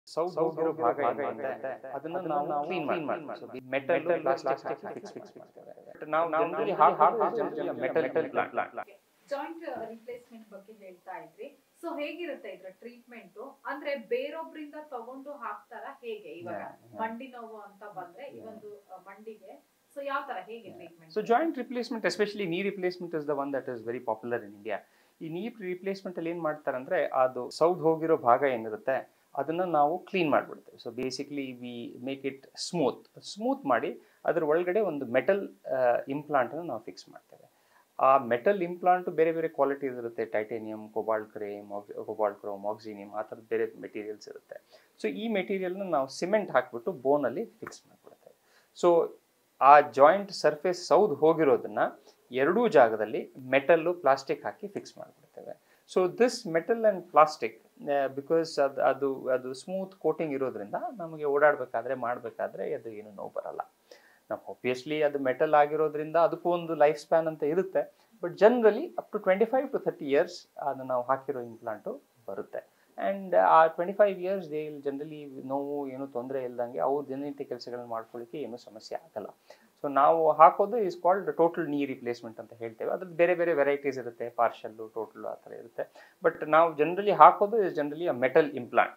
Saud ಹೋಗಿರೋ ಭಾಗ ಏನಿರುತ್ತೆ ಅದನ್ನ ನಾವು ಕ್ಲೀನ್ ಮಾಡ್ತೀವಿ. ಮೆಟಲ್ ಪ್ಲಾಸ್ಟಿಕ್ ಫಿಕ್ಸ್ ಮಾಡ್ತೇವೆ. ಬಟ್ ನಾವು ಜನರಲಿ ಹಾಕೋದು ಮೆಟಲ್ ಪ್ಲಾಂಟ್. ಜಾಯಿಂಟ್ ರಿಪ್ಲೇಸ್ಮೆಂಟ್ ಬಗ್ಗೆ ಹೇಳ್ತಾ ಇದ್ರಿ. ಸೊ ಹೇಗಿರುತ್ತೆ ಇದ್ರ ಟ್ರೀಟ್ಮೆಂಟ್? ಅಂದ್ರೆ ಬೇರೊಬ್ಬರಿಂದ ತಗೊಂಡು ಹಾಕ್ತಾರ ಹೇಗೆ? ಇವಾಗ ಮಂಡಿ ನೋವು ಅಂತ ಬಂದ್ರೆ ಈ ಒಂದು ಮಂಡಿಗೆ ಸೊ ಯಾವ ತರ ಹೇಗೆ treatment? So joint replacement, especially knee replacement is the one that is very popular in India. ಈ ನೀ ರಿಪ್ಲೇಸ್ಮೆಂಟ್ ಅಲ್ಲಿ ಏನ್ ಮಾಡ್ತಾರೆ ಅಂದ್ರೆ ಅದು ಸೌದ್ ಹೋಗಿರೋ ಭಾಗ ಏನಿರುತ್ತೆ ಅದನ್ನ ನಾವು ಕ್ಲೀನ್ ಮಾಡಿಬಿಡ್ತೇವೆ. So basically we make it smooth ಮಾಡಿ ಅದ್ರ ಒಳಗಡೆ ಒಂದು ಮೆಟಲ್ ಇಂಪ್ಲಾಂಟನ್ನು ನಾವು ಫಿಕ್ಸ್ ಮಾಡ್ತೇವೆ. ಆ ಮೆಟಲ್ ಇಂಪ್ಲಾಂಟ್ ಬೇರೆ ಬೇರೆ ಕ್ವಾಲಿಟೀಸ್ ಇರುತ್ತೆ. ಟೈಟೇನಿಯಂ, ಕೋಬಾಲ್ಟ್ ಕ್ರೋಮ್, ಆಕ್ಸಿನಿಯಂ, ಆ ಥರದ ಬೇರೆ ಮೆಟೀರಿಯಲ್ಸ್ ಇರುತ್ತೆ. ಸೊ ಈ ಮೆಟೀರಿಯಲ್ನ ನಾವು ಸಿಮೆಂಟ್ ಹಾಕಿಬಿಟ್ಟು ಬೋನಲ್ಲಿ ಫಿಕ್ಸ್ ಮಾಡಿಬಿಡ್ತೇವೆ. ಸೊ ಆ ಜಾಯಿಂಟ್ ಸರ್ಫೇಸ್ ಸೌದ್ ಹೋಗಿರೋದನ್ನ ಎರಡೂ ಜಾಗದಲ್ಲಿ ಮೆಟಲ್ಲು ಪ್ಲಾಸ್ಟಿಕ್ ಹಾಕಿ ಫಿಕ್ಸ್ ಮಾಡಿಬಿಡ್ತೇವೆ. So this metal and plastic because ಅದು ಸ್ಮೂತ್ ಕೋಟಿಂಗ್ ಇರೋದ್ರಿಂದ ನಮಗೆ ಓಡಾಡಬೇಕಾದ್ರೆ ಮಾಡಬೇಕಾದ್ರೆ ಅದು ಏನು ನೋವು ಬರಲ್ಲ. ನಾವು ಆಬ್ವಿಯಸ್ಲಿ ಅದು ಮೆಟಲ್ ಆಗಿರೋದ್ರಿಂದ ಅದಕ್ಕೂ ಒಂದು ಲೈಫ್ ಸ್ಪ್ಯಾನ್ ಅಂತ ಇರುತ್ತೆ. But generally up to 25 to 30 years ಅದು ನಾವು ಹಾಕಿರೋ ಇಂಪ್ಲಾಂಟು ಬರುತ್ತೆ. ಆ್ಯಂಡ್ ಆ 25 years ದೇ ಜನರಲಿ ನೋವು ಏನು ತೊಂದರೆ ಇಲ್ದಂಗೆ ಅವ್ರು ದಿನನಿತ್ಯ ಕೆಲಸಗಳನ್ನ ಮಾಡ್ಕೊಳ್ಳಿಕ್ಕೆ ಏನೂ ಸಮಸ್ಯೆ ಆಗಲ್ಲ. ಸೊ ನಾವು ಹಾಕೋದು is called total knee replacement ಅಂತ ಹೇಳ್ತೇವೆ. ಅದ್ರಲ್ಲಿ ಬೇರೆ ಬೇರೆ ವೆರೈಟೀಸ್ ಇರುತ್ತೆ, ಪಾರ್ಷಲ್ಲು, ಟೋಟಲ್ ಆ ಥರ ಇರುತ್ತೆ. ಬಟ್ ನಾವು ಜನರಲಿ ಹಾಕೋದು is generally a metal implant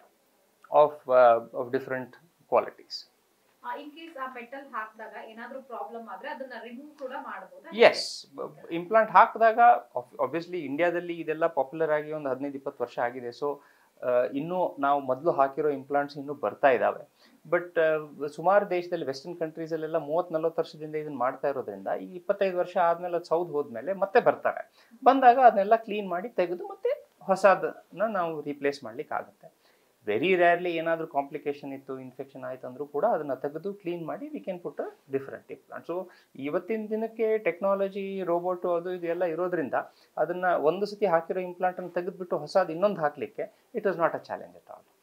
of different qualities. In case ಆ ಮೆಟಲ್ ಹಾಕಿದಾಗ ಏನಾದರೂ ಪ್ರಾಬ್ಲಮ್ ಆದ್ರೆ ಅದನ್ನ ರಿಮೂವ್ ಕೂಡ ಮಾಡಬಹುದು. ಎಸ್, ಇಂಪ್ಲಾಂಟ್ ಹಾಕಿದಾಗ ಆಬ್ವಿಯಸ್ಲಿ ಇಂಡಿಯಾದಲ್ಲಿ ಇದೆಲ್ಲ ಪಾಪ್ಯುಲರ್ ಆಗಿ ಒಂದು 15-20 ವರ್ಷ ಆಗಿದೆ. ಸೊ ಇನ್ನೂ ನಾವು ಮೊದಲು ಹಾಕಿರೋ ಇಂಪ್ಲಾಂಟ್ಸ್ ಇನ್ನೂ ಬರ್ತಾ ಇದ್ದಾವೆ. ಬಟ್ ಸುಮಾರು ದೇಶದಲ್ಲಿ ವೆಸ್ಟರ್ನ್ ಕಂಟ್ರೀಸಲ್ಲೆಲ್ಲ 30-40 ವರ್ಷದಿಂದ ಇದನ್ನು ಮಾಡ್ತಾ ಇರೋದ್ರಿಂದ ಈ 25 ವರ್ಷ ಆದಮೇಲೆ ಅದು ಸೌದ್ ಹೋದ್ಮೇಲೆ ಮತ್ತೆ ಬರ್ತಾರೆ. ಬಂದಾಗ ಅದನ್ನೆಲ್ಲ ಕ್ಲೀನ್ ಮಾಡಿ ತೆಗೆದು ಮತ್ತೆ ಹೊಸದನ್ನ ನಾವು ರೀಪ್ಲೇಸ್ ಮಾಡ್ಲಿಕ್ಕೆ ಆಗುತ್ತೆ. ವೆರಿ ರೇರ್ಲಿ ಏನಾದರೂ ಕಾಂಪ್ಲಿಕೇಶನ್ ಇತ್ತು, ಇನ್ಫೆಕ್ಷನ್ ಆಯ್ತು ಅಂದರೂ ಕೂಡ ಅದನ್ನು ತೆಗೆದು ಕ್ಲೀನ್ ಮಾಡಿ we can put a different implant. So ಇವತ್ತಿನ ದಿನಕ್ಕೆ ಟೆಕ್ನಾಲಜಿ, ರೋಬೋಟು ಅದು ಇದು ಎಲ್ಲ ಇರೋದ್ರಿಂದ ಅದನ್ನು ಒಂದು ಸತಿ ಹಾಕಿರೋ ಇಂಪ್ಲಾಂಟನ್ನು ತೆಗೆದುಬಿಟ್ಟು ಹೊಸದು ಇನ್ನೊಂದು ಹಾಕಲಿಕ್ಕೆ it is not a challenge at all.